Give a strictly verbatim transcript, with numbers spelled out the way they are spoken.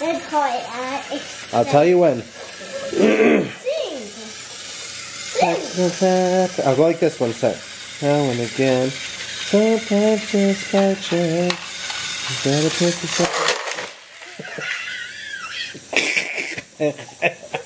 Let's call it uh, I'll tell you when. Sing. Sing. I'll go like this one set. Now and again. Sometimes just by chance. You better pick yourself up.